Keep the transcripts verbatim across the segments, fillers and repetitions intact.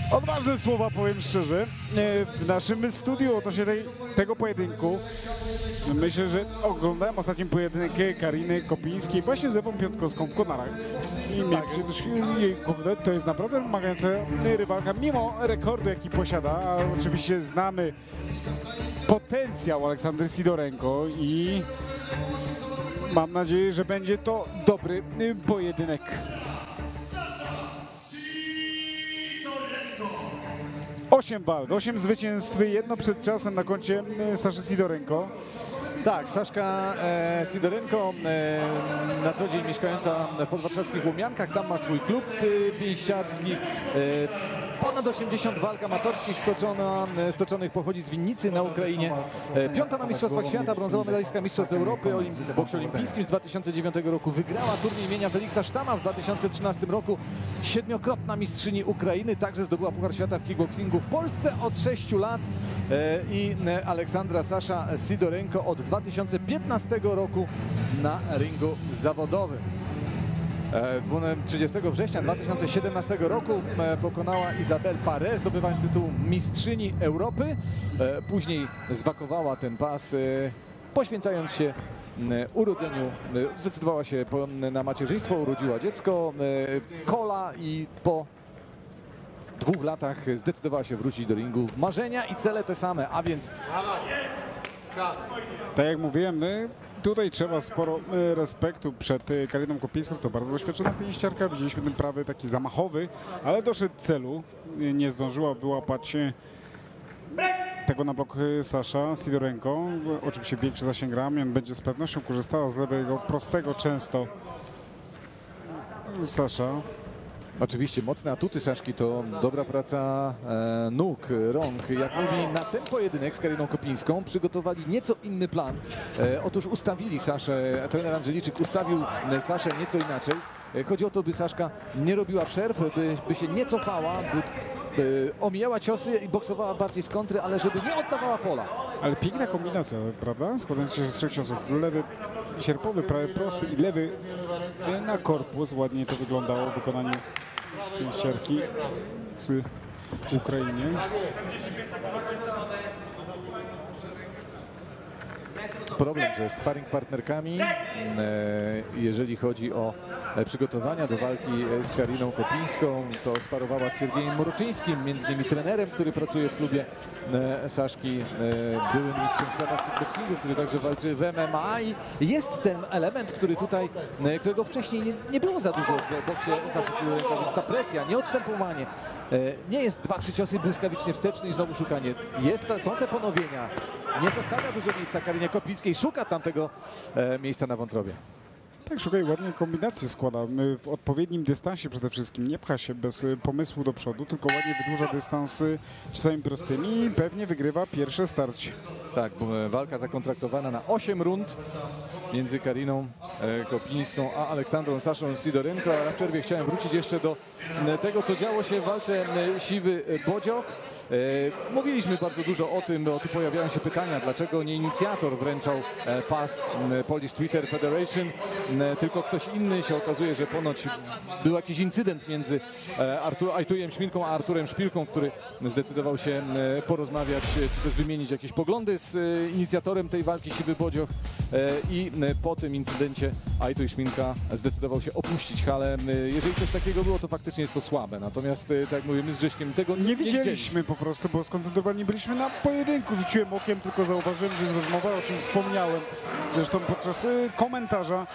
Odważne słowa, powiem szczerze. W naszym studiu odnośnie tej, tego pojedynku myślę, że oglądałem ostatni pojedynek Kariny Kopińskiej właśnie z Ewą Piątkowską w Konarach. I miałem przyjemność jej oglądać. To jest naprawdę wymagająca rywalka, mimo rekordu, jaki posiada. A oczywiście znamy potencjał Aleksandry Sidorenko i mam nadzieję, że będzie to dobry pojedynek. Osiem walk, osiem zwycięstw, jedno przed czasem na koncie Saszy Sidorenko. Tak, Saszka e, Sidorenko, e, na co dzień mieszkająca w podwarszawskich Łomiankach, tam ma swój klub e, pięściarski. E, ponad osiemdziesiąt walk amatorskich stoczona, e, stoczonych pochodzi z Winnicy na Ukrainie. E, piąta na Mistrzostwach Świata, brązowa medalistka Mistrzostw Europy olim, w boksie olimpijskim z dwa tysiące dziewiątego roku. Wygrała turniej imienia Feliksa Sztama w dwa tysiące trzynastym roku. Siedmiokrotna mistrzyni Ukrainy, także zdobyła Puchar Świata w kickboxingu w Polsce od sześciu lat. E, I e, Aleksandra Sasza Sidorenko od dwa tysiące piętnastego roku na ringu zawodowym. trzydziestego września dwa tysiące siedemnastego roku pokonała Isabelle Paré, zdobywając tytuł mistrzyni Europy. Później zwakowała ten pas, poświęcając się urodzeniu. Zdecydowała się na macierzyństwo, urodziła dziecko, Kola, i po dwóch latach zdecydowała się wrócić do ringu. Marzenia i cele te same, a więc... Tak jak mówiłem, tutaj trzeba sporo respektu przed Kariną Kopińską. To bardzo doświadczona pięściarka. Widzieliśmy ten prawy taki zamachowy, ale doszedł celu. Nie zdążyła wyłapać tego na blok Sasza Sidorenko. Oczywiście większy zasięg ramion. Będzie z pewnością korzystała z lewego prostego często Sasza. Oczywiście mocne atuty Saszki to dobra praca e, nóg, rąk. Jak mówi, na ten pojedynek z Kariną Kopińską przygotowali nieco inny plan. E, otóż ustawili Saszę, trener Andrzeliczyk ustawił Saszę nieco inaczej. E, chodzi o to, by Saszka nie robiła przerw, by, by się nie cofała, by, by omijała ciosy i boksowała bardziej z kontry, ale żeby nie oddawała pola. Ale piękna kombinacja, prawda? Składając się z trzech ciosów. Lewy sierpowy, prawy prosty i lewy na korpus. Ładnie to wyglądało w wykonaniu pięściarki z Ukrainy. Problem ze sparring partnerkami, jeżeli chodzi o przygotowania do walki z Kariną Kopińską, to sparowała z Siergiejem Moroczyńskim, między innymi trenerem, który pracuje w klubie Saszki, byłym mistrzem świata w kickboxingu, który także walczy w M M A, i jest ten element, który tutaj, którego wcześniej nie, nie było za dużo w boksie Saszy Sidorenko, więc ta presja, nieodstępowanie, nie jest dwa, trzy ciosy błyskawicznie wsteczny i znowu szukanie. Jest, są te ponowienia, nie zostawia dużo miejsca Karinie Kopińskiej, szuka tamtego e, miejsca na wątrobie. Tak, szukaj, ładnie kombinacje składa w odpowiednim dystansie przede wszystkim. Nie pcha się bez pomysłu do przodu, tylko ładnie wydłuża dystans czasami prostymi i pewnie wygrywa pierwsze starcie. Tak, bo walka zakontraktowana na osiem rund między Kariną e, Kopińską a Aleksandrą Saszą Sidorenko. A w przerwie chciałem wrócić jeszcze do e, tego, co działo się w walce e, Siwy Bodzioch. E, mówiliśmy bardzo dużo o tym, bo tu pojawiają się pytania, dlaczego nie inicjator wręczał e, pas e, Polish Twitter Federation, e, tylko ktoś inny. Się okazuje, że ponoć był jakiś incydent między e, Artur, Ajtujem Śminką a Arturem Szpilką, który zdecydował się e, porozmawiać, czy też wymienić jakieś poglądy z e, inicjatorem tej walki Siwy Bodzioch, e, i e, po tym incydencie Ajtuj Śminka zdecydował się opuścić halę. E, jeżeli coś takiego było, to faktycznie jest to słabe, natomiast e, tak jak mówimy z Grześkiem, tego nie, Nie nie widzieliśmy po prostu, bo skoncentrowani byliśmy na pojedynku. Rzuciłem okiem, tylko zauważyłem, że jest rozmowa, o czym wspomniałem zresztą podczas y, komentarza.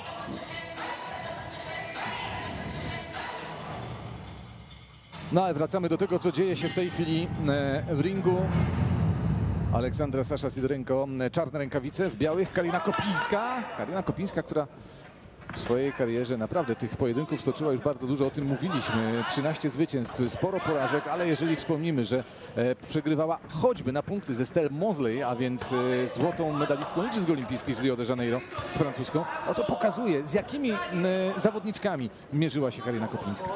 No ale wracamy do tego, co dzieje się w tej chwili w ringu. Aleksandra Sasza Sidorenko, czarne rękawice, w białych Karina Kopińska. Karina Kopińska, która w swojej karierze naprawdę tych pojedynków stoczyła już bardzo dużo, o tym mówiliśmy. trzynaście zwycięstw, sporo porażek, ale jeżeli wspomnimy, że e, przegrywała choćby na punkty ze Estelle Mosley, a więc e, złotą medalistką Igrzysk Olimpijskich z Rio de Janeiro, z francuską, no to pokazuje, z jakimi e, zawodniczkami mierzyła się Karina Kopińska.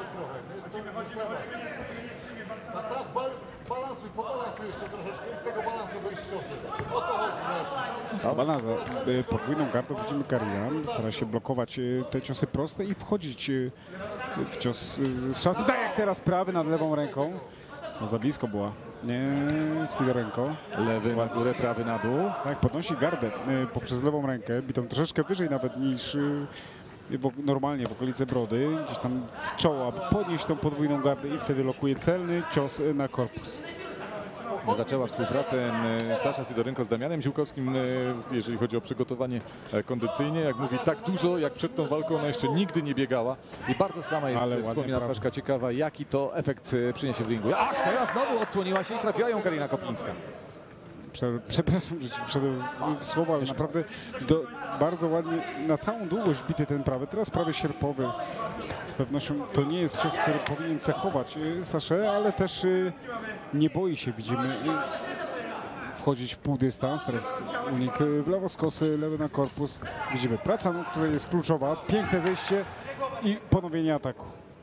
Balansuj, pobalansuj jeszcze troszeczkę i z tego balansu wyjść ciosy. O to chodzi. Schowana za y, podwójną kartą widzimy Karina. Stara się blokować y, te ciosy proste i wchodzić y, w cios y, z szansy. Tak jak teraz prawy nad lewą ręką. No, za blisko była. Nie, Sidorenko. Lewy na górę, prawy na dół. Tak, podnosi gardę y, poprzez lewą rękę, bitą troszeczkę wyżej nawet niż y, w, normalnie w okolice brody, gdzieś tam w czoło, aby podnieść tą podwójną gardę i wtedy lokuje celny cios y, na korpus. Zaczęła współpracę e, Sasza Sidorenko z Damianem Ziółkowskim, e, jeżeli chodzi o przygotowanie e, kondycyjnie. Jak mówi, tak dużo jak przed tą walką ona jeszcze nigdy nie biegała i bardzo sama jest, Ale e, ładnie, wspomina prawda. Saszka, ciekawa, jaki to efekt e, przyniesie w ringu. Ach, teraz znowu odsłoniła się i trafiła ją Karina Kopińska. Prze, przepraszam, że ci wszedłem w słowo, ale naprawdę do, bardzo ładnie, na całą długość bity ten prawy, teraz prawy sierpowy. Z pewnością to nie jest cios, który powinien cechować y, Saszę, ale też y, nie boi się, widzimy, y, wchodzić w pół dystans. Teraz unik y, w lewo z kosy, lewy na korpus. Widzimy praca nóg, która jest kluczowa, piękne zejście i ponowienie ataku.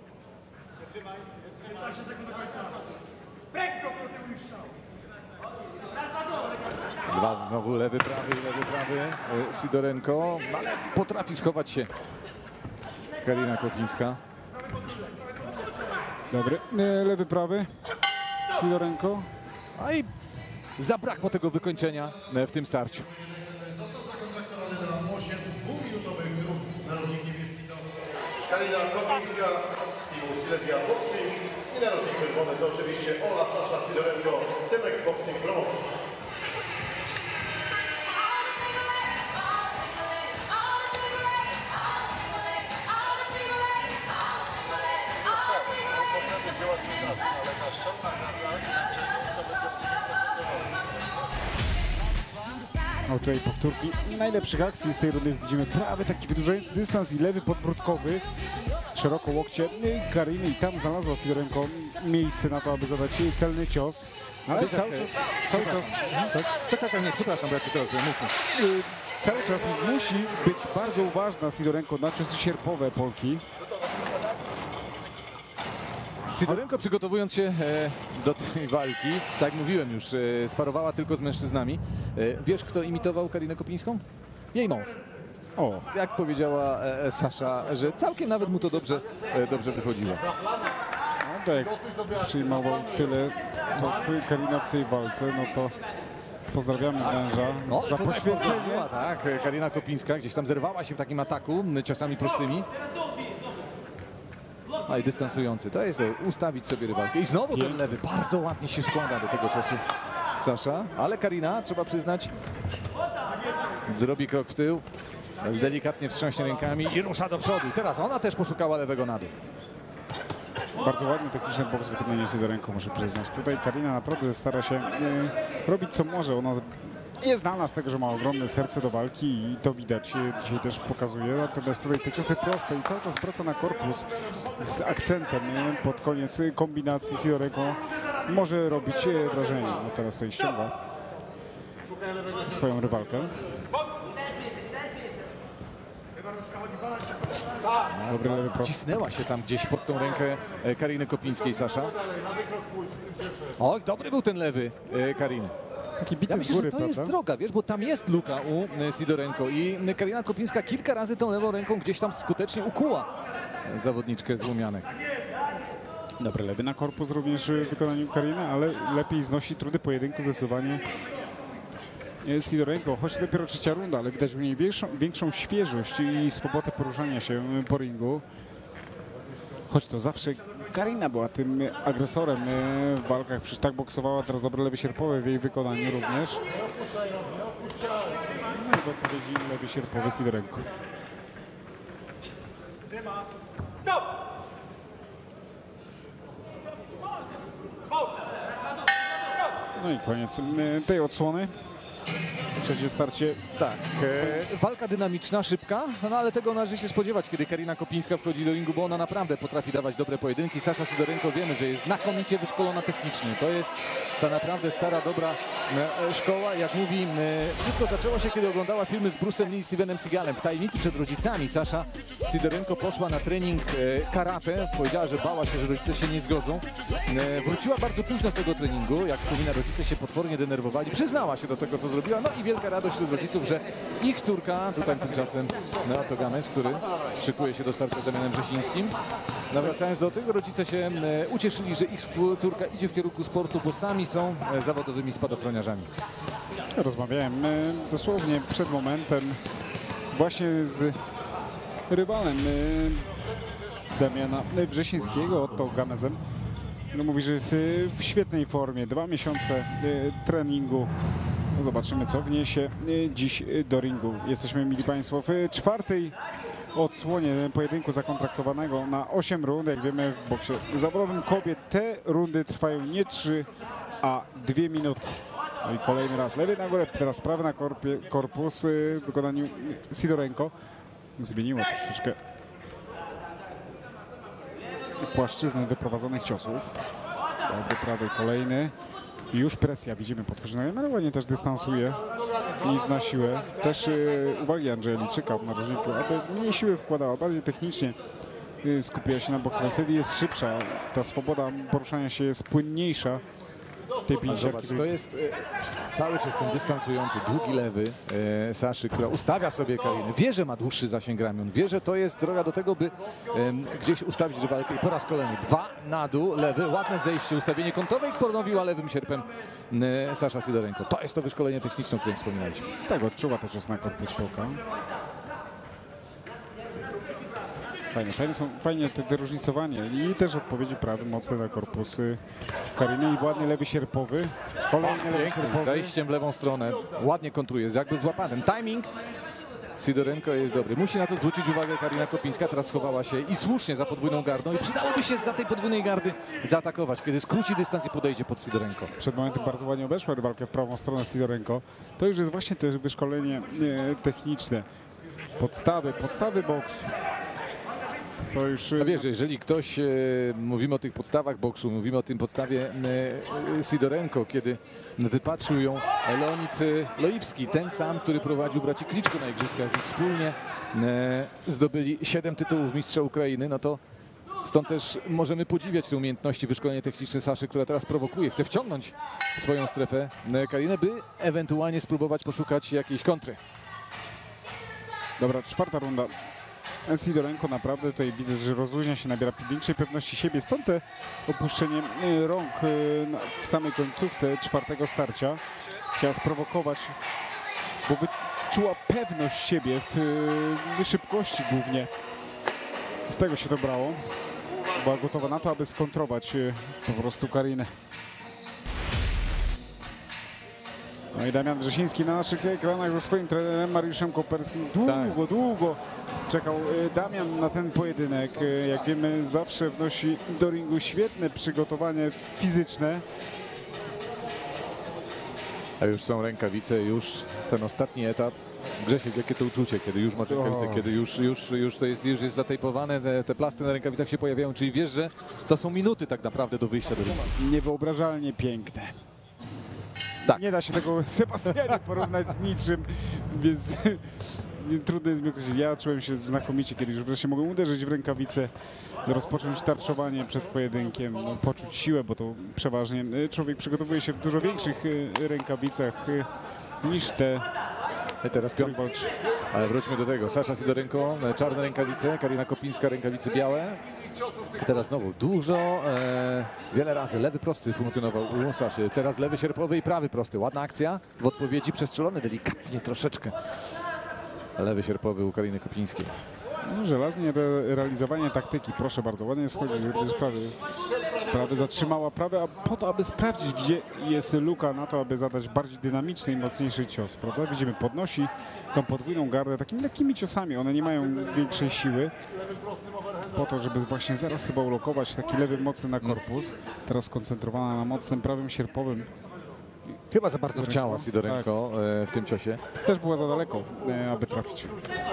Dwa znowu lewy, prawy, lewy, prawy e, Sidorenko, ale potrafi schować się Karina Kopińska. Dobry, y, lewy, prawy, Sidorenko. A i zabrakło tego wykończenia e, w tym starciu. Został zakontraktowany na osiem dwuminutowych rund. Narożnik niebieski to Karina Kopińska z teamu Silesia Boxing i narożnik czerwony to oczywiście Ola Sasza Sidorenko, Tymex Boxing Promotion. O, tutaj powtórki najlepszych akcji z tej rundy widzimy prawy taki wydłużający dystans i lewy podbródkowy. Szeroko łokcie y, Kariny i tam znalazła Sidorenko miejsce na to, aby zadać jej celny cios. Ale Ale cały tak, czas, cały czas, tak, Tak, tak, tak, nie, przepraszam, bo ja cię teraz mówmy. y, cały czas musi być bardzo uważna Sidorenko na ciosy sierpowe Polki. Sidorenko, przygotowując się e, do tej walki, tak jak mówiłem już, e, sparowała tylko z mężczyznami. E, wiesz, kto imitował Karinę Kopińską? Jej mąż. O, Jak powiedziała e, Sasza, że całkiem nawet mu to dobrze, e, dobrze wychodziło. no to jak przyjmował tyle, co Karina w tej walce, no to pozdrawiamy męża za tutaj poświęcenie. poprawiła, tak, e, Karina Kopińska gdzieś tam zerwała się w takim ataku m, ciosami prostymi. A i dystansujący, to jest to, ustawić sobie rywalkę. I znowu ten Pięknie. lewy, bardzo ładnie się składa do tego ciosu Sasza, ale Karina, trzeba przyznać, zrobi krok w tył, delikatnie wstrząśnie rękami i rusza do przodu. I teraz ona też poszukała lewego na dół. Bardzo ładny techniczny boks wykonanie Sidorenko, muszę przyznać. Tutaj Karina naprawdę stara się e, robić co może. Ona jest znana z tego, że ma ogromne serce do walki i to widać, e, dzisiaj też pokazuje. Natomiast tutaj te ciosy proste i cały czas praca na korpus z akcentem e, pod koniec e, kombinacji Sidorenko może robić e, wrażenie. No teraz tutaj ściąga swoją rywalkę. Dobry lewy prosty. Cisnęła się tam gdzieś pod tą rękę e, Kariny Kopińskiej, Sasza. Oj, dobry był ten lewy e, Kariny. Taki bity Ja z myślę, góry, że to jest prawda? droga, wiesz, bo tam jest luka u e, Sidorenko i e, Karina Kopińska kilka razy tą lewą ręką gdzieś tam skutecznie ukuła e, zawodniczkę z Łumianek. Dobry lewy na korpus również w wykonaniu Kariny, ale lepiej znosi trudy pojedynku zdecydowanie Sidorenko, choć dopiero trzecia runda, ale widać u niej większą, większą świeżość i swobodę poruszania się po ringu. Choć to zawsze Karina była tym agresorem w walkach, przecież tak boksowała, teraz dobre lewy sierpowe w jej wykonaniu również. No i w odpowiedzi lewy sierpowy Sidorenko. No i koniec e, tej odsłony. Trzecie starcie. Tak, e, walka dynamiczna, szybka, no ale tego należy się spodziewać, kiedy Karina Kopińska wchodzi do ringu, bo ona naprawdę potrafi dawać dobre pojedynki. Sasza Sidorenko wiemy, że jest znakomicie wyszkolona technicznie. To jest ta naprawdę stara, dobra e, szkoła. Jak mówi, e, wszystko zaczęło się, kiedy oglądała filmy z Bruce'em Lee i Stevenem Seagalem. W tajemnicy przed rodzicami Sasza Sidorenko poszła na trening e, karate. Powiedziała, że bała się, że rodzice się nie zgodzą. E, wróciła bardzo późno z tego treningu. Jak wspomina, rodzice się potwornie denerwowali. Przyznała się do tego, co zrobiła. No i wiele wielka radość wśród rodziców, że ich córka, tutaj tymczasem Neoto Gamez, który szykuje się do starcia z Damianem Wrzesińskim. Nawracając do tego, rodzice się e, ucieszyli, że ich córka idzie w kierunku sportu, bo sami są e, zawodowymi spadochroniarzami. Rozmawiałem e, dosłownie przed momentem właśnie z rywalem e, Damiana Wrzesińskiego, Otto Gamezem. No, mówi, że jest e, w świetnej formie. Dwa miesiące e, treningu. No, zobaczymy, co wniesie e, dziś e, do ringu. Jesteśmy, mili Państwo, w e, czwartej odsłonie pojedynku zakontraktowanego na osiem rund. Jak wiemy, w boksie zawodowym kobiet te rundy trwają nie trzy, a dwie minuty. No i kolejny raz lewy na górę, teraz prawy na korpie, korpus w wykonaniu Sidorenko. Zmieniło troszeczkę płaszczyznę wyprowadzonych ciosów. Dobry prawy, kolejny. I już presja, widzimy, podchodzi. No i ładnie też dystansuje i zna siłę. Też yy, uwagi Andrzejczyka w narożniku, aby mniej siły wkładała, bardziej technicznie yy, skupiła się na boksie. Wtedy jest szybsza, ta swoboda poruszania się jest płynniejsza. Tej Zobacz, to jest e, cały czas ten dystansujący, długi lewy e, Saszy, która ustawia sobie Karinę. Wie, że ma dłuższy zasięg ramion. Wie, że to jest droga do tego, by e, gdzieś ustawić rywalkę. I po raz kolejny dwa na dół, lewy, ładne zejście, ustawienie kątowe i ponowiła lewym sierpem e, Sasza Sidorenko. To jest to wyszkolenie techniczne, o którym wspominaliśmy. Tak, odczuwa to czas na korpus połka. Fajnie, fajnie, są, fajnie te, te różnicowanie i też odpowiedzi prawy mocne na korpusy Kariny i ładny lewy sierpowy. Kolejny lewy sierpowy. Wejściem w lewą stronę, ładnie kontruje, jest jakby złapany. Timing Sidorenko jest dobry. Musi na to zwrócić uwagę Karina Kopińska, teraz schowała się i słusznie za podwójną gardą i przydałoby się za tej podwójnej gardy zaatakować, kiedy skróci dystans i podejdzie pod Sidorenko. Przed momentem bardzo ładnie obeszła rywalkę w prawą stronę Sidorenko. To już jest właśnie też wyszkolenie e, techniczne. Podstawy, podstawy boksu. To już... A wiesz, jeżeli ktoś, e, mówimy o tych podstawach boksu, mówimy o tym podstawie e, Sidorenko, kiedy wypatrzył ją Leonid Loipski, ten sam, który prowadził braci Kliczko na igrzyskach i wspólnie e, zdobyli siedem tytułów mistrza Ukrainy, no to stąd też możemy podziwiać te umiejętności wyszkolenia techniczne Saszy, która teraz prowokuje, chce wciągnąć w swoją strefę Karinę, by ewentualnie spróbować poszukać jakiejś kontry. Dobra, czwarta runda. Sidorenko naprawdę tutaj widzę, że rozluźnia się, nabiera większej pewności siebie. Stąd te opuszczenie y, rąk y, na, w samej końcówce czwartego starcia. Chciała sprowokować, bo wyczuła pewność siebie w y, szybkości głównie. Z tego się to brało. Była gotowa na to, aby skontrować y, po prostu Karinę. No i Damian Wrzesiński na naszych ekranach ze swoim trenerem Mariuszem Koperskim. Długo, tak. długo czekał Damian na ten pojedynek. Jak wiemy, zawsze wnosi do ringu świetne przygotowanie fizyczne. A już są rękawice, już ten ostatni etap. Grzesiek, jakie to uczucie, kiedy już masz rękawice, kiedy już, już, już to jest, już jest zatejpowane, te, te plasty na rękawicach się pojawiają, czyli wiesz, że to są minuty tak naprawdę do wyjścia do ringu. Niewyobrażalnie piękne. Tak. Nie da się tego Sebastianie porównać z niczym, więc trudno jest mi określić. Ja czułem się znakomicie, kiedy już wreszcie mogłem uderzyć w rękawice, rozpocząć tarczowanie przed pojedynkiem, no, poczuć siłę, bo to przeważnie człowiek przygotowuje się w dużo większych rękawicach niż te, I teraz piąt... walczy. Ale wróćmy do tego. Sasza Sidorenko, czarne rękawice, Karina Kopińska, rękawice białe. I teraz znowu dużo, e, wiele razy lewy prosty funkcjonował u Saszy. Teraz lewy sierpowy i prawy prosty. Ładna akcja. W odpowiedzi przestrzelony delikatnie troszeczkę. Lewy sierpowy u Kariny Kopińskiej. No, żelaznie re realizowanie taktyki, proszę bardzo, ładnie schodzi z prawy. Prawy zatrzymała prawe, a po to, aby sprawdzić, gdzie jest luka na to, aby zadać bardziej dynamiczny i mocniejszy cios, prawda? Widzimy, podnosi tą podwójną gardę takimi lekkimi ciosami, one nie mają większej siły. Po to, żeby właśnie zaraz chyba ulokować taki lewy mocny na korpus. Teraz skoncentrowana na mocnym prawym sierpowym. Chyba za bardzo chciała Sidorenko tak. w tym ciosie. Też była za daleko, aby trafić.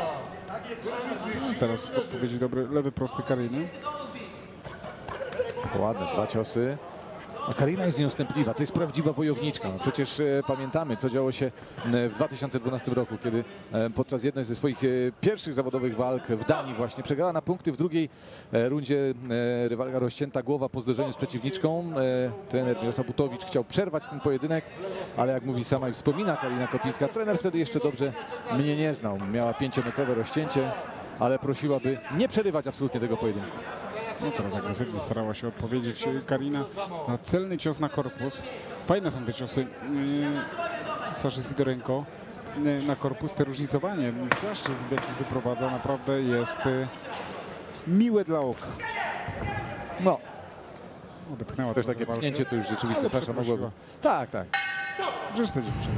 Teraz w odpowiedzi dobry lewy prosty Kariny. Ładne dwa ciosy. A Karina jest nieustępliwa, to jest prawdziwa wojowniczka. Przecież e, pamiętamy, co działo się e, w dwa tysiące dwunastym roku, kiedy e, podczas jednej ze swoich e, pierwszych zawodowych walk w Danii właśnie przegrała na punkty. W drugiej e, rundzie e, rywalka rozcięta głowa po zderzeniu z przeciwniczką. E, trener Mirosław Butowicz chciał przerwać ten pojedynek, ale jak mówi sama i wspomina Karina Kopińska, trener wtedy jeszcze dobrze mnie nie znał. Miała pięciometrowe rozcięcie, ale prosiła, by nie przerywać absolutnie tego pojedynku. No teraz agresywnie starała się odpowiedzieć Karina na celny cios na korpus. Fajne są te ciosy yy, Saszy Sidorenko yy, na korpus. Te różnicowanie płaszczyzn, w jakich wyprowadza, naprawdę jest yy, miłe dla oka. No, Odepchnęła też tę takie walkę. pchnięcie to już rzeczywiście Ale Sasza przeprosiła. mogłaby. Tak, tak. Grzeczna dziewczyna.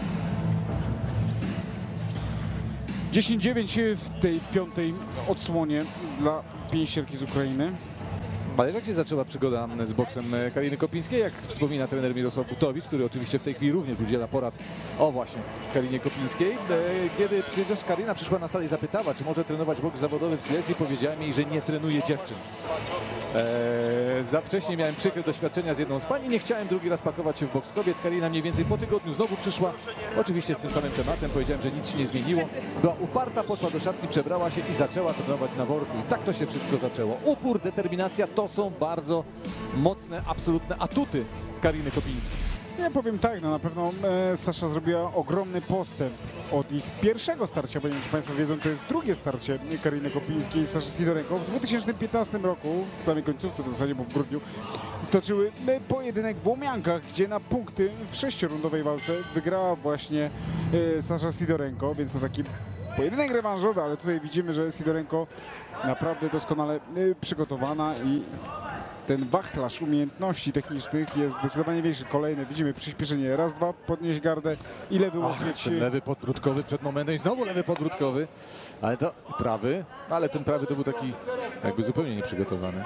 dziesięć dziewięć w tej piątej odsłonie dla pięściarki z Ukrainy. Ale jak się zaczęła przygoda z boksem Kariny Kopińskiej? Jak wspomina trener Mirosław Butowicz, który oczywiście w tej chwili również udziela porad o właśnie Karinie Kopińskiej. Kiedy przecież Karina przyszła na salę i zapytała, czy może trenować boks zawodowy w Silesii, powiedziałem jej, że nie trenuje dziewczyn. Eee, za wcześnie miałem przykre doświadczenia z jedną z pań i nie chciałem drugi raz pakować się w boks kobiet. Karina mniej więcej po tygodniu znowu przyszła, oczywiście z tym samym tematem. Powiedziałem, że nic się nie zmieniło. Była uparta, poszła do szatni, przebrała się i zaczęła trenować na worku. I tak to się wszystko zaczęło. Upór, determinacja to są bardzo mocne, absolutne atuty Kariny Kopińskiej. Ja powiem tak, no na pewno e, Sasza zrobiła ogromny postęp od ich pierwszego starcia, bo nie wiem, czy Państwo wiedzą, to jest drugie starcie Kariny Kopińskiej i Saszy Sidorenko. W dwa tysiące piętnastym roku, w samej końcówce w zasadzie, bo w grudniu, stoczyły e, pojedynek w Łomiankach, gdzie na punkty w sześciorundowej walce wygrała właśnie e, Sasza Sidorenko, więc to taki pojedynek rewanżowy, ale tutaj widzimy, że Sidorenko naprawdę doskonale e, przygotowana i ten wachlarz umiejętności technicznych jest zdecydowanie większy. Kolejne, widzimy przyspieszenie. Raz, dwa, podnieść gardę i lewy łokieć. Ten lewy podbródkowy przed momentem i znowu lewy podbródkowy, ale to prawy, ale ten prawy to był taki jakby zupełnie nieprzygotowany.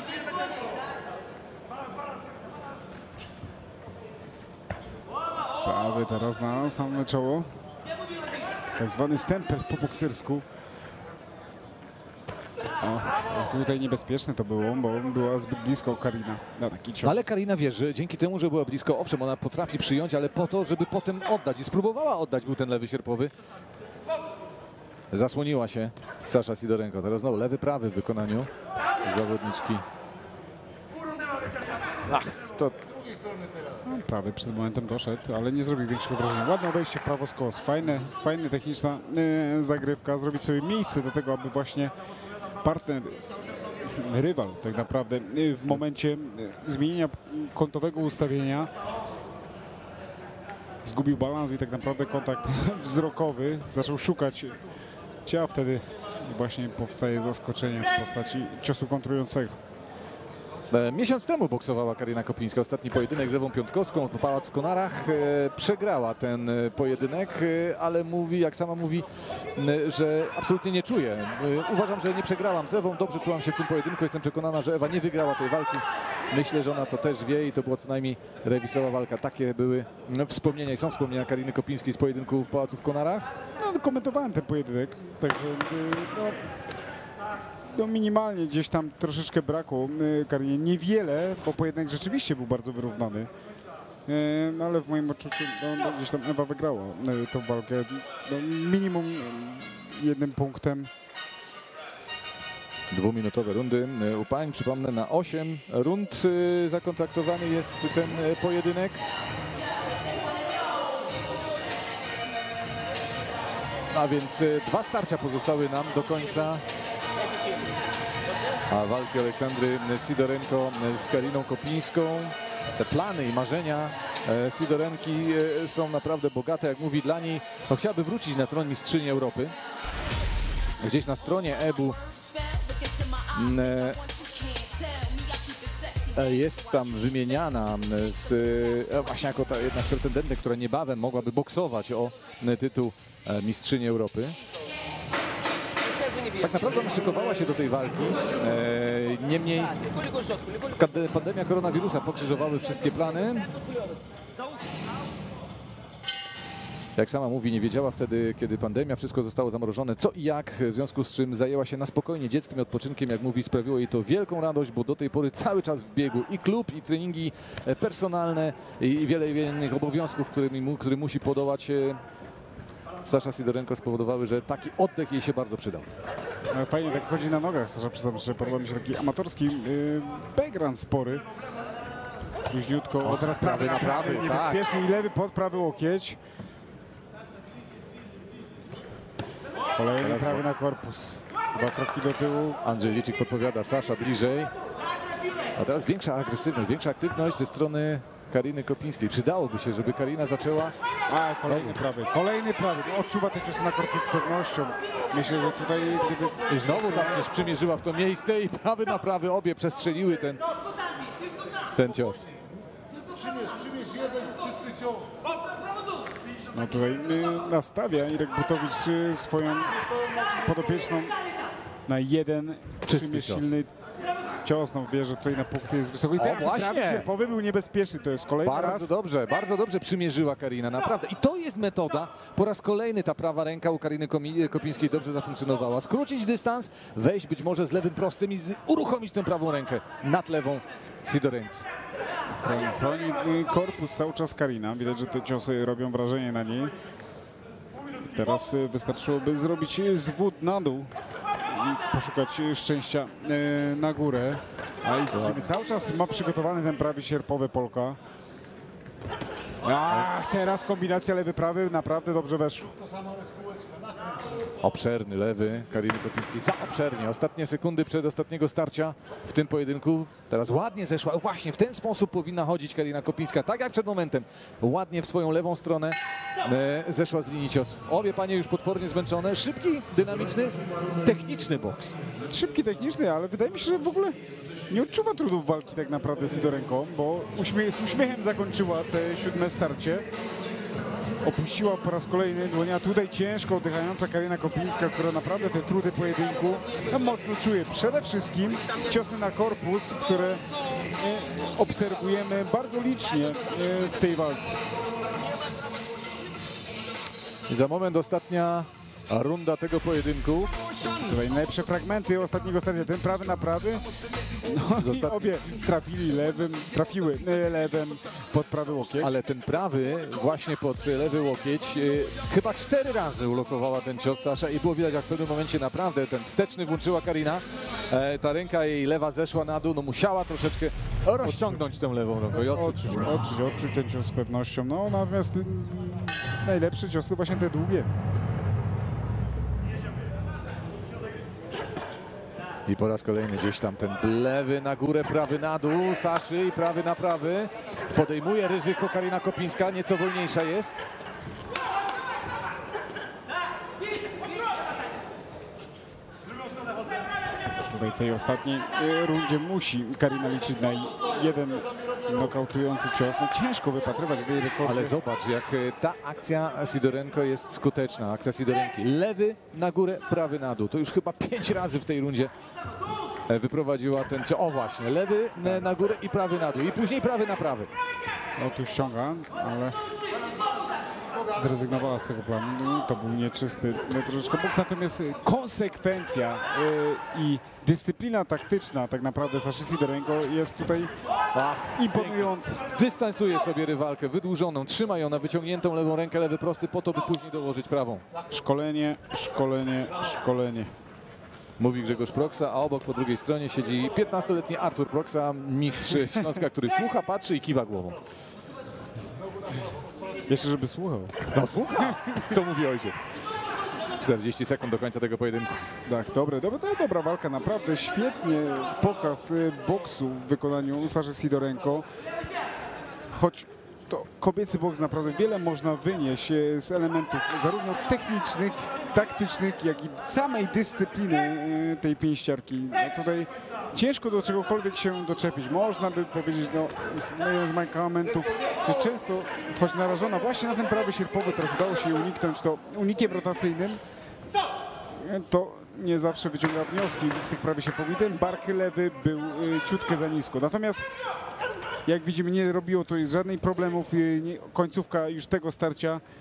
Prawy teraz na same czoło. Tak zwany stempel po boksersku. O, tutaj niebezpieczne to było, bo była zbyt blisko Karina na taki cios. Ale Karina wierzy, dzięki temu, że była blisko, owszem, ona potrafi przyjąć, ale po to, żeby potem oddać. I spróbowała oddać, był ten lewy sierpowy. Zasłoniła się Sasza Sidorenko. Teraz znowu lewy, prawy w wykonaniu zawodniczki. Ach, to... No, prawy przed momentem doszedł, ale nie zrobił większego wrażenia. Ładne obejście w prawo skos. Fajne, fajna techniczna yy, zagrywka. Zrobić sobie miejsce do tego, aby właśnie partner, rywal tak naprawdę yy, w momencie yy, zmienienia kątowego ustawienia zgubił balans i tak naprawdę kontakt wzrokowy. Zaczął szukać ciała, wtedy właśnie powstaje zaskoczenie w postaci ciosu kontrującego. Miesiąc temu boksowała Karina Kopińska. Ostatni pojedynek z Ewą Piątkowską, Pałac w Konarach. E, przegrała ten pojedynek, e, ale mówi, jak sama mówi, e, że absolutnie nie czuje. E, uważam, że nie przegrałam z Ewą. Dobrze czułam się w tym pojedynku. Jestem przekonana, że Ewa nie wygrała tej walki. Myślę, że ona to też wie i to była co najmniej rewisowa walka. Takie były no, wspomnienia i są wspomnienia Kariny Kopińskiej z pojedynku w Pałacu w Konarach. No, komentowałem ten pojedynek, także yy, no, no minimalnie gdzieś tam troszeczkę brakło yy, Karinie. Niewiele, bo pojedynek rzeczywiście był bardzo wyrównany. Yy, ale w moim odczuciu no, no, gdzieś tam Ewa wygrała yy, tą walkę. No, minimum yy, jednym punktem. Dwuminutowe rundy u pań. Przypomnę, na osiem rund yy, zakontraktowany jest ten yy, pojedynek. A więc yy, dwa starcia pozostały nam do końca. A walki Aleksandry Sidorenko z Kariną Kopińską. Te plany i marzenia e, Sidorenki e, są naprawdę bogate. Jak mówi, dla niej no, chciałaby wrócić na tron mistrzyni Europy. Gdzieś na stronie E B U e, jest tam wymieniana z, e, właśnie jako ta jedna z pretendentek, która niebawem mogłaby boksować o e, tytuł e, mistrzyni Europy. Tak naprawdę ona szykowała się do tej walki, e, niemniej pandemia koronawirusa pokrzyżowały wszystkie plany. jak sama mówi, nie wiedziała wtedy, kiedy pandemia, wszystko zostało zamrożone, co i jak, w związku z czym zajęła się na spokojnie dzieckiem i odpoczynkiem, jak mówi, sprawiło jej to wielką radość, bo do tej pory cały czas w biegu i klub, i treningi personalne, i wiele innych obowiązków, którymi, który musi podołać. Sasza Sidorenko spowodowały, że taki oddech jej się bardzo przydał. No, fajnie tak chodzi na nogach, Sasza, przyznam, że podoba mi się taki amatorski yy, background spory. Luźniutko, o, teraz prawy na prawy, niebezpieczny i lewy pod prawy łokieć. Kolejny teraz prawy na korpus. Dwa kroki do tyłu. Andrzej Liczyk podpowiada, Sasza bliżej. A teraz większa agresywność, większa aktywność ze strony Kariny Kopińskiej. Przydałoby się, żeby Karina zaczęła... A, kolejny prawy, kolejny prawy. Odczuwa te ciosy na korpus z pewnością. Myślę, że tutaj gdyby... I znowu tam też przymierzyła w to miejsce i prawy na prawy, obie przestrzeliły ten, ten cios. Przymierz, przymierz jeden czysty cios. No tutaj y, nastawia Irek Butowicz y, swoją podopieczną na jeden Czysty cios. silny cios. No wie, że tutaj na punkty jest wysoko. I teraz właśnie. prawy sierpowy był niebezpieczny. To jest kolejny Bardzo raz. dobrze, bardzo dobrze przymierzyła Karina, naprawdę. I to jest metoda. Po raz kolejny ta prawa ręka u Kariny Komi- Kopińskiej dobrze zafunkcjonowała. Skrócić dystans, wejść być może z lewym prostym i z- uruchomić tę prawą rękę nad lewą Sidorenki. Chroni, chroni y, korpus cały czas Karina. Widać, że te ciosy robią wrażenie na niej. Teraz y, wystarczyłoby zrobić y, zwód na dół i poszukać y, szczęścia y, na górę. A i widzimy, cały czas ma przygotowany ten prawy sierpowy Polka. A teraz kombinacja lewy-prawy naprawdę dobrze weszła. Obszerny lewy Kariny Kopińskiej, za obszernie. Ostatnie sekundy przed ostatniego starcia w tym pojedynku. Teraz ładnie zeszła. Właśnie w ten sposób powinna chodzić Karina Kopińska, tak jak przed momentem. Ładnie w swoją lewą stronę e, zeszła z linii ciosów. Obie panie już potwornie zmęczone. Szybki, dynamiczny, techniczny boks. Szybki, techniczny, ale wydaje mi się, że w ogóle nie odczuwa trudów walki tak naprawdę Sidorenko, bo uśmie z uśmiechem zakończyła te siódme starcie. Opuściła po raz kolejny dłoń, a tutaj ciężko oddychająca Karina Kopińska, która naprawdę te trudy pojedynku no, mocno czuje. Przede wszystkim ciosy na korpus, które e, obserwujemy bardzo licznie e, w tej walce. I za moment ostatnia runda tego pojedynku. Tutaj najlepsze fragmenty ostatniego starcia, ten prawy na prawy. No i obie trafili lewym, trafiły e, lewym pod prawy łokieć. Ale ten prawy właśnie pod lewy łokieć y, chyba cztery razy ulokowała ten cios Sasza i było widać, jak w pewnym momencie naprawdę ten wsteczny włączyła Karina. E, ta ręka jej lewa zeszła na dół, no musiała troszeczkę rozciągnąć tę lewą rękę i odczuć. Odczuć, odczuć, odczuć ten cios z pewnością. No natomiast mm, najlepszy cios to właśnie te długie. I po raz kolejny gdzieś tam ten lewy na górę, prawy na dół Saszy i prawy na prawy. Podejmuje ryzyko Karina Kopińska, nieco wolniejsza jest. Tutaj w tej ostatniej y, rundzie musi Karina liczyć na jeden nokautujący cios. No ciężko wypatrywać w jej rekordzie. Ale zobacz, jak e, ta akcja Sidorenko jest skuteczna, akcja Sidorenki. Lewy na górę, prawy na dół. To już chyba pięć razy w tej rundzie e, wyprowadziła ten cios. O właśnie, lewy e, na górę i prawy na dół. I później prawy na prawy. No tu ściąga, ale zrezygnowała z tego planu. No, to był nieczysty no, troszeczkę boks, natomiast konsekwencja y, i dyscyplina taktyczna tak naprawdę Saszy Sidorenko jest tutaj Ach, imponująca. dystansuje sobie rywalkę wydłużoną, trzyma ją na wyciągniętą lewą rękę, lewy prosty po to, by później dołożyć prawą. Szkolenie, szkolenie, szkolenie. Mówi Grzegorz Proksa, a obok po drugiej stronie siedzi piętnastoletni Artur Proksa, mistrz Śląska, który słucha, patrzy i kiwa głową. Jeszcze żeby słuchał. No słucha, co mówi ojciec. czterdzieści sekund do końca tego pojedynku. Tak, dobre, dobre, to dobra walka, naprawdę świetnie pokaz y, boksu w wykonaniu Saszy Sidorenko. Choć to kobiecy boks naprawdę wiele można wynieść y, z elementów zarówno technicznych, taktycznych, jak i samej dyscypliny y, tej pięściarki. No tutaj ciężko do czegokolwiek się doczepić. Można by powiedzieć, no, z, z mankamentów, że często, choć narażona właśnie na ten prawy sierpowy, teraz udało się jej uniknąć to unikiem rotacyjnym, to nie zawsze wyciąga wnioski z tych prawie sierpowych. I ten bark lewy był y, ciutkę za nisko. Natomiast jak widzimy, nie robiło to żadnych problemów. Y, nie, końcówka już tego starcia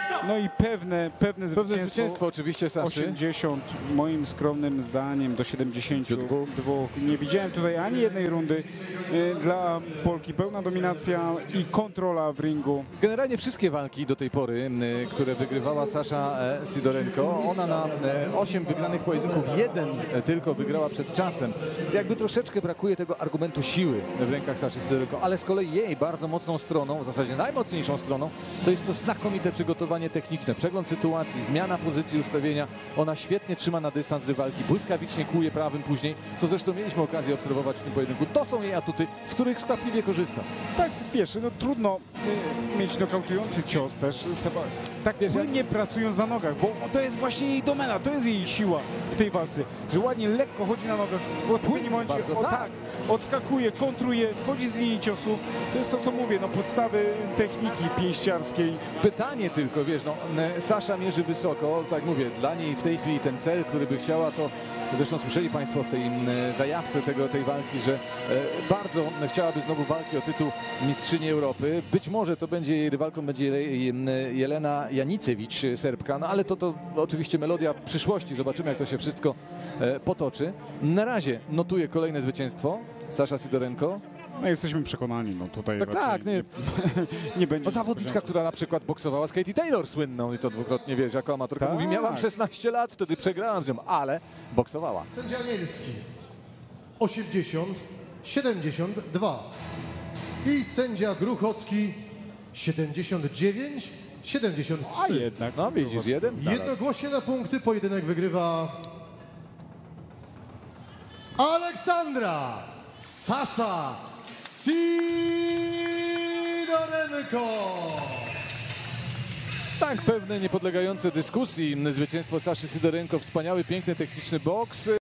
No i pewne, pewne Pewne zwycięstwo. zwycięstwo oczywiście Saszy. osiemdziesiąt, moim skromnym zdaniem, do siedemdziesięciu dwóch. Nie widziałem tutaj ani jednej rundy e, dla Polki. Pełna dominacja i kontrola w ringu. Generalnie wszystkie walki do tej pory, m, które wygrywała Sasza e, Sidorenko, ona na e, osiem wygranych pojedynków, jeden e, tylko wygrała przed czasem. Jakby troszeczkę brakuje tego argumentu siły w rękach Saszy Sidorenko, ale z kolei jej bardzo mocną stroną, w zasadzie najmocniejszą stroną, to jest to znakomite przygotowanie techniczne, przegląd sytuacji, zmiana pozycji ustawienia. Ona świetnie trzyma na dystans rywalki, błyskawicznie kłuje prawym później, co zresztą mieliśmy okazję obserwować w tym pojedynku. To są jej atuty, z których skwapliwie korzysta. Tak, wiesz, no trudno y, mieć nokautujący cios też, Seba, tak Wiesz, płynnie pracując na nogach, bo to jest właśnie jej domena, to jest jej siła w tej walce, że ładnie, lekko chodzi na nogach, w odpowiednim momencie, bardzo, o, tak. tak, odskakuje, kontruje, schodzi z linii ciosu. To jest to, co mówię, no podstawy techniki pięściarskiej. Pytanie tylko, wiesz, no, m, Sasza mierzy wysoko, tak mówię, dla niej w tej chwili ten cel, który by chciała, to zresztą słyszeli Państwo w tej m, zajawce tego, tej walki, że e, bardzo chciałaby znowu walki o tytuł mistrzyni Europy. Być może to będzie jej rywalką, będzie Je- M, Jelena Janicewicz, Serbka, no ale to, to oczywiście melodia przyszłości. Zobaczymy, jak to się wszystko e, potoczy. Na razie notuje kolejne zwycięstwo Sasza Sidorenko. No jesteśmy przekonani, no tutaj Tak, raczej tak, nie. nie, nie będzie. O, zawodniczka, która na przykład boksowała z Katie Taylor słynną i to dwukrotnie, wiesz, jako amatorka. Tak. Mówi, miałam szesnaście lat, wtedy przegrałam z nią, ale boksowała. Sędzia Anielski osiemdziesiąt siedemdziesiąt dwa i sędzia Gruchocki siedemdziesiąt dziewięć siedemdziesiąt A trzy. jednak. No widzisz, jeden znalazł. Jednogłośnie na punkty pojedynek wygrywa Aleksandra Sasza Sidorenko. Tak, pewne niepodlegające dyskusji zwycięstwo Saszy Sidorenko, wspaniały, piękny, techniczny boks.